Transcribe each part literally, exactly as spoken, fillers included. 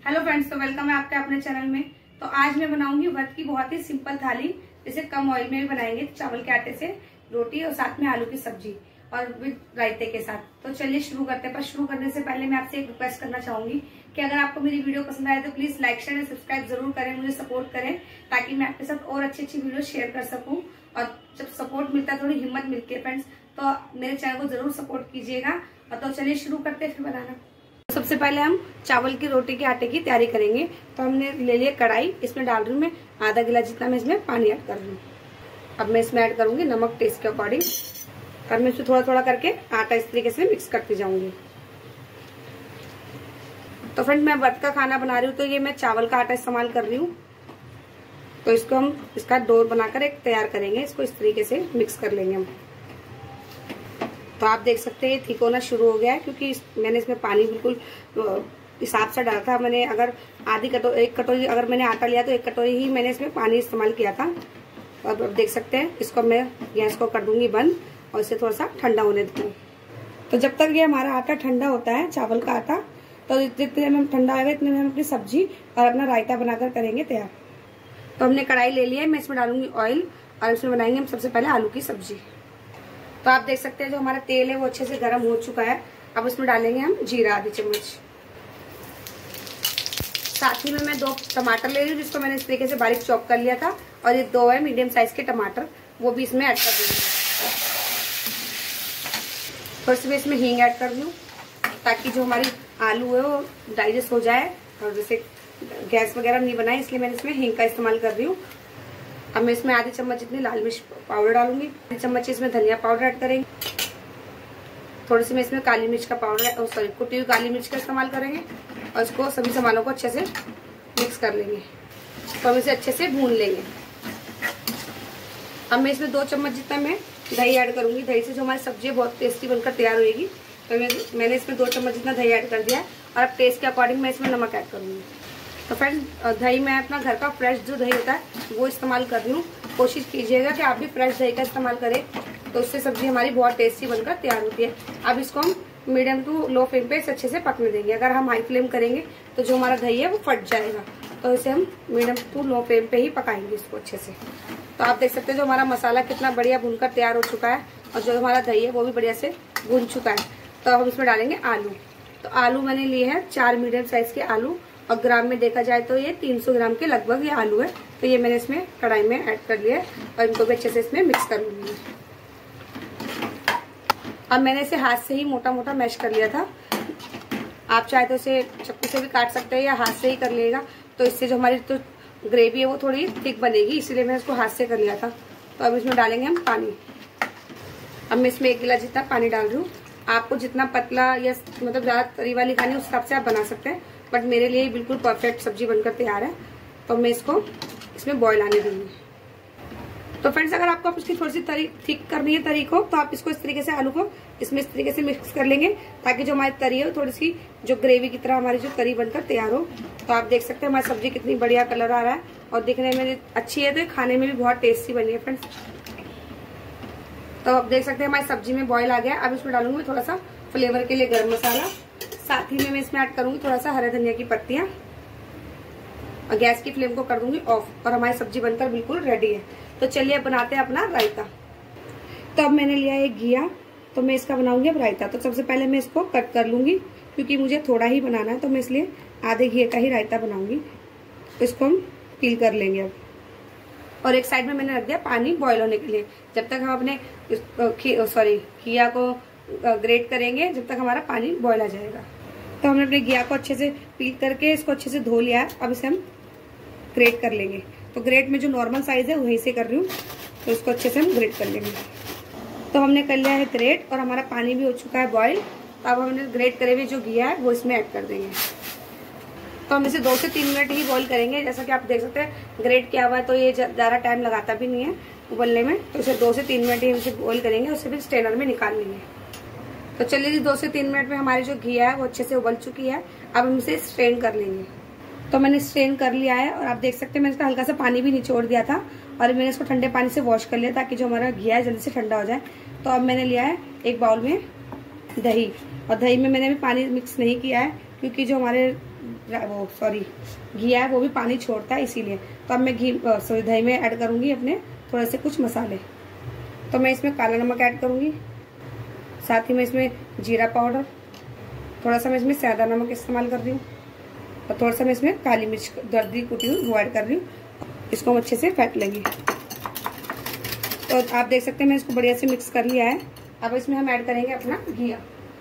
Hello friends, तो welcome है आपके अपने चैनल में। तो आज मैं बनाऊंगी व्रत की बहुत ही सिंपल थाली, जिसे कम ऑयल में भी बनाएंगे। चावल के आटे से रोटी और साथ में आलू की सब्जी और विद रायते के साथ। तो चलिए शुरू करते हैं। पर शुरू करने से पहले मैं आपसे एक रिक्वेस्ट करना चाहूंगी कि अगर आपको मेरी वीडियो पसंद आए तो please like share and subscribe जरूर करें, मुझे सपोर्ट करें, ताकि मैं आपके साथ और अच्छी अच्छी वीडियो शेयर कर सकूं। और जब सपोर्ट मिलता है, थोड़ी हिम्मत मिलती है फ्रेंड्स, तो मेरे चैनल को जरूर सपोर्ट कीजिएगा। और तो चलिए शुरू करते हैं फिर बनाना। सबसे पहले हम चावल की रोटी के आटे की तैयारी करेंगे। तो हमने ले लिया कढ़ाई, इसमें डाल रही हूँ मैं आधा गिलास जितना मैं इसमें पानी ऐड कर रही हूँ। अब मैं इसमें ऐड करूंगी नमक टेस्ट के अकॉर्डिंग। अब मैं इसमें थोड़ा थोड़ा करके आटा इस तरीके से मिक्स करती जाऊंगी। तो फ्रेंड, मैं व्रत का खाना बना रही हूँ, तो ये मैं चावल का आटा इस्तेमाल कर रही हूँ। तो इसको हम इसका डो बनाकर एक तैयार करेंगे। इसको इस तरीके से मिक्स कर लेंगे हम। तो आप देख सकते हैं ये थिक होना शुरू हो गया है, क्योंकि इस, मैंने इसमें पानी बिल्कुल हिसाब से डाला था। मैंने अगर आधी कटोरी एक कटोरी अगर मैंने आटा लिया तो एक कटोरी ही मैंने इसमें पानी इस्तेमाल किया था। अब अब देख सकते हैं, इसको मैं गैस को कर दूंगी बंद और इसे थोड़ा सा ठंडा होने दूंगी। तो जब तक ये हमारा आटा ठंडा होता है, चावल का आटा, तो जितने में ठंडा होगा इतने में हम अपनी सब्जी और अपना रायता बनाकर करेंगे तैयार। तो हमने कढ़ाई ले लिया है, मैं इसमें डालूंगी ऑयल और इसमें बनाएंगे हम सबसे पहले आलू की सब्जी। तो आप देख सकते हैं जो हमारा तेल है वो अच्छे से गर्म हो चुका है। अब इसमें डालेंगे हम जीरा आधी चम्मच। साथ ही में मैं दो टमाटर ले रही हूँ, जिसको मैंने इस तरीके से बारीक चॉप कर लिया था। और ये दो है मीडियम साइज के टमाटर, वो भी इसमें ऐड कर देंगे। थोड़ी सी मैं इसमें हींग ऐड कर दूँ, ताकि जो हमारी आलू है वो डाइजेस्ट हो जाए और जैसे गैस वगैरह नहीं बनाए, इसलिए मैंने इसमें हींग का इस्तेमाल कर रही हूँ। अब मैं इसमें आधी चम्मच जितनी लाल मिर्च पाउडर डालूंगी, आधी चम्मच इसमें धनिया पाउडर ऐड करेंगे। थोड़ी सी मैं इसमें काली मिर्च का पाउडर सॉरी कुटी हुई काली मिर्च का इस्तेमाल करेंगे। और इसको सभी सामानों को अच्छे से मिक्स कर लेंगे। तो हम इसे अच्छे से भून लेंगे। अब मैं इसमें दो चम्मच जितना मैं दही ऐड करूंगी। दही से जो हमारी सब्जी बहुत टेस्टी बनकर तैयार होगी। तो मैं मैंने इसमें दो चम्मच जितना दही ऐड कर दिया है। और अब टेस्ट के अकॉर्डिंग मैं इसमें नमक ऐड करूंगी। तो फ्रेंड्स, दही मैं अपना घर का फ्रेश जो दही होता है वो इस्तेमाल कर रही हूँ। कोशिश कीजिएगा कि आप भी फ्रेश दही का इस्तेमाल करें, तो उससे सब्जी हमारी बहुत टेस्टी बनकर तैयार होती है। अब इसको हम मीडियम टू लो फ्लेम पे इसे अच्छे से पकने देंगे। अगर हम हाई फ्लेम करेंगे तो जो हमारा दही है वो फट जाएगा। तो इसे हम मीडियम टू लो फ्लेम पे ही पकाएंगे इसको अच्छे से। तो आप देख सकते हैं जो हमारा मसाला कितना बढ़िया भूनकर तैयार हो चुका है और जो हमारा दही है वो भी बढ़िया से भून चुका है। तो अब हम इसमें डालेंगे आलू। तो आलू मैंने लिए हैं चार मीडियम साइज के आलू, और ग्राम में देखा जाए तो ये तीन सौ ग्राम के लगभग ये आलू है। तो ये मैंने इसमें कढ़ाई में ऐड कर लिया है और इनको भी अच्छे से इसमें मिक्स कर लूंगी। अब मैंने इसे हाथ से ही मोटा मोटा मैश कर लिया था। आप चाहे तो इसे चक्कू से भी काट सकते हैं या हाथ से ही कर लिएगा। तो इससे जो हमारी तो ग्रेवी है वो थोड़ी थिक बनेगी, इसीलिए मैंने इसको हाथ से कर लिया था। तो अब इसमें डालेंगे हम पानी। अब मैं इसमें एक गिलास जितना पानी डाल रही हूँ। आपको जितना पतला या मतलब ज्यादा तरी वाली खानी उस हिसाब से आप बना सकते हैं, बट मेरे लिए बिल्कुल परफेक्ट सब्जी बनकर तैयार है। तो मैं इसको इसमें बॉईल आने दूंगी। तो फ्रेंड्स, अगर आपको इसकी थोड़ी सी तरी थिक करनी है तरी को, तो आप इसको इस तरीके से आलू को इसमें इस तरीके से मिक्स कर लेंगे, ताकि जो हमारी तरी है थोड़ी सी जो ग्रेवी की तरह हमारी जो तरी बनकर तैयार हो। तो आप देख सकते हैं हमारी सब्जी कितनी बढ़िया कलर आ रहा है और दिखने में अच्छी है, तो खाने में भी बहुत टेस्टी बनी है फ्रेंड्स। तो आप देख सकते हैं हमारी सब्जी में बॉईल आ गया। अब इसमें डालूंगी थोड़ा सा फ्लेवर के लिए गर्म मसाला। साथ ही में मैं इसमें ऐड करूंगी थोड़ा सा हरे धनिया की पत्तियां और गैस की फ्लेम को कर दूंगी ऑफ। और हमारी सब्जी बनकर बिल्कुल रेडी है। तो चलिए अब बनाते हैं अपना रायता। तो अब मैंने लिया है घिया, तो मैं इसका बनाऊंगी अब रायता। तो सबसे पहले मैं इसको कट कर लूंगी, क्योंकि मुझे थोड़ा ही बनाना है, तो मैं इसलिए आधे घिये का ही रायता बनाऊंगी। तो इसको हम पील कर लेंगे अब। और एक साइड में मैंने रख दिया पानी बॉईल होने के लिए। जब तक हम अपने सॉरी घिया को ग्रेट करेंगे, जब तक हमारा पानी बॉईल आ जाएगा। तो हमने अपने घिया को अच्छे से पील करके इसको अच्छे से धो लिया है। अब इसे हम ग्रेट कर लेंगे। तो ग्रेट में जो नॉर्मल साइज है वहीं से कर रही हूँ। तो इसको अच्छे से हम ग्रेट कर लेंगे। तो हमने कर लिया है ग्रेट और हमारा पानी भी हो चुका है बॉईल। तो अब हमने ग्रेट करे हुए जो घिया है वो इसमें ऐड कर देंगे। तो हम इसे दो से तीन मिनट ही बॉईल करेंगे। जैसा कि आप देख सकते हैं ग्रेट किया हुआ है, तो ये ज्यादा टाइम लगाता भी नहीं है उबलने में। तो इसे दो से तीन मिनट ही इसे बॉईल करेंगे, उससे फिर स्ट्रेनर में निकाल लेंगे। तो चलिए जी, दो से तीन मिनट में हमारी जो घिया है वो अच्छे से उबल चुकी है। अब हम इसे स्ट्रेन कर लेंगे। तो मैंने स्ट्रेन कर लिया है और आप देख सकते हैं मैंने इसका हल्का सा पानी भी निचोड़ दिया था और मैंने इसको ठंडे पानी से वॉश कर लिया, ताकि जो हमारा घिया है जल्दी से ठंडा हो जाए। तो अब मैंने लिया है एक बाउल में दही, और दही में मैंने अभी पानी मिक्स नहीं किया है, क्योंकि जो हमारे वो सॉरी घी है वो भी पानी छोड़ता है इसीलिए। तो अब मैं घी सॉरी दही में ऐड करूंगी अपने थोड़े से कुछ मसाले। तो मैं इसमें काला नमक ऐड करूंगी, साथ ही मैं इसमें जीरा पाउडर, थोड़ा सा मैं इसमें सादा नमक इस्तेमाल कर रही हूँ और थोड़ा सा मैं इसमें काली मिर्च दरदरी कुटी हुई वो ऐड कर रही हूँ। इसको हम अच्छे से फेंट लेंगे। तो आप देख सकते हैं मैं इसको बढ़िया से मिक्स कर लिया है। अब इसमें हम ऐड करेंगे अपना घी,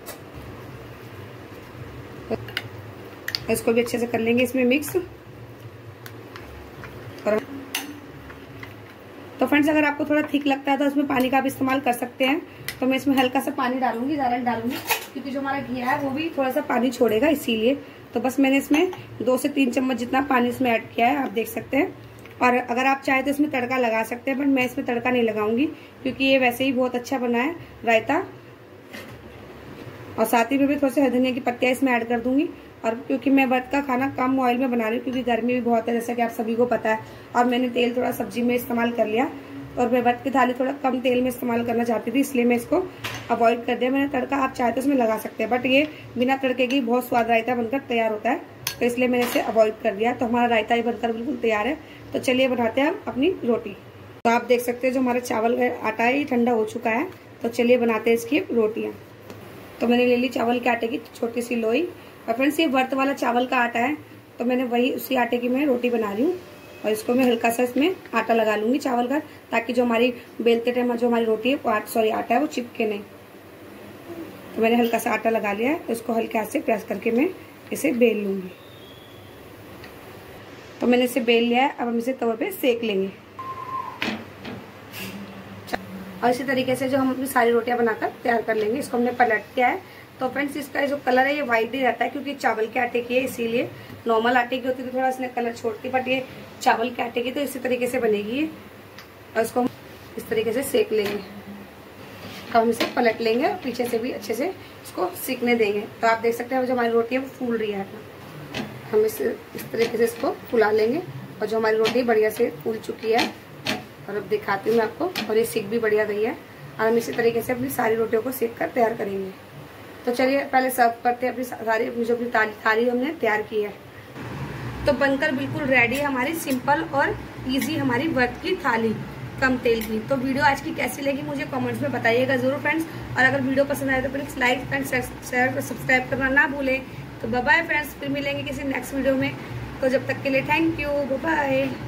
इसको भी अच्छे से कर लेंगे इसमें मिक्स। और तो फ्रेंड्स अगर आपको थोड़ा थिक लगता है तो इसमें पानी का भी इस्तेमाल कर सकते हैं। तो मैं इसमें हल्का सा पानी डालूंगी, ज्यादा नहीं डालूंगी क्योंकि जो हमारा घी है वो भी थोड़ा सा पानी छोड़ेगा इसीलिए। तो बस मैंने इसमें दो से तीन चम्मच जितना पानी इसमें ऐड किया है, आप देख सकते हैं। और अगर आप चाहे तो इसमें तड़का लगा सकते हैं, बट मैं इसमें तड़का नहीं लगाऊंगी क्योंकि ये वैसे ही बहुत अच्छा बना है रायता। और साथ ही में भी थोड़े से धनिया की पत्तियां इसमें ऐड कर दूंगी। और क्योंकि मैं व्रत का खाना कम ऑयल में बना रही हूँ क्योंकि गर्मी भी बहुत है जैसा कि आप सभी को पता है, और मैंने तेल थोड़ा सब्जी में इस्तेमाल कर लिया और मैं व्रत की थाली थोड़ा कम तेल में इस्तेमाल करना चाहती थी, इसलिए मैं इसको अवॉइड कर दिया। मैंने तड़का आप चाहे तो इसमें लगा सकते हैं, बट ये बिना तड़के की बहुत स्वाद रायता बनकर तैयार होता है, तो इसलिए मैंने इसे अवॉइड कर दिया। तो हमारा रायता ही बनकर बिल्कुल तैयार है। तो चलिए बनाते हैं हम अपनी रोटी। तो आप देख सकते हैं जो हमारा चावल का आटा है ये ठंडा हो चुका है। तो चलिए बनाते हैं इसकी रोटियां। तो मैंने ले ली चावल के आटे की छोटी सी लोई। और फ्रेंड्स ये व्रत वाला चावल का आटा है तो मैंने वही उसी आटे की मैं रोटी बना रही हूँ। और इसको मैं हल्का सा इसमें आटा लगा लूंगी चावल का, ताकि जो हमारी बेलते टाइम जो हमारी रोटी है सॉरी आटा है वो चिपके नहीं। तो मैंने हल्का सा आटा लगा लिया है, इसको हल्के हाथ से प्रेस करके मैं इसे बेल लूंगी। तो मैंने इसे बेल लिया है, अब हम इसे तवे पे सेक लेंगे। और इसी तरीके से जो हम अपनी सारी रोटियां बनाकर तैयार कर लेंगे। इसको हमने पलट दिया है। तो फ्रेंड्स इसका जो कलर है ये व्हाइट ही रहता है क्योंकि चावल के आटे की है, इसीलिए नॉर्मल आटे की होती तो थोड़ा इसने कलर छोड़ती, बट ये चावल के आटे की तो इसी तरीके से बनेगी। और इसको हम इस तरीके से सेक लेंगे। अब हम इसे पलट लेंगे और पीछे से भी अच्छे से इसको सीखने देंगे। तो आप देख सकते हैं जो हमारी रोटी है वो फूल रही है। हम इस इस तरीके से इसको फुला लेंगे और जो हमारी रोटी बढ़िया से फूल चुकी है। और अब दिखाती हूँ मैं आपको, और ये सीख भी बढ़िया गई है। और हम इसी तरीके से अपनी सारी रोटियों को सेक कर तैयार करेंगे। तो चलिए पहले सर्व करते हैं। अपनी सारी अपनी जो अपनी थाली हमने तैयार की है तो बनकर बिल्कुल रेडी है हमारी सिंपल और इजी हमारी व्रत की थाली कम तेल की। तो वीडियो आज की कैसी लगी मुझे कमेंट्स में बताइएगा जरूर फ्रेंड्स। और अगर वीडियो पसंद आए तो प्लीज लाइक एंड शेयर और सब्सक्राइब करना ना भूलें। तो बाय बाय फ्रेंड्स, फिर मिलेंगे किसी नेक्स्ट वीडियो में। तो जब तक के लिए थैंक यू, बाय बाय।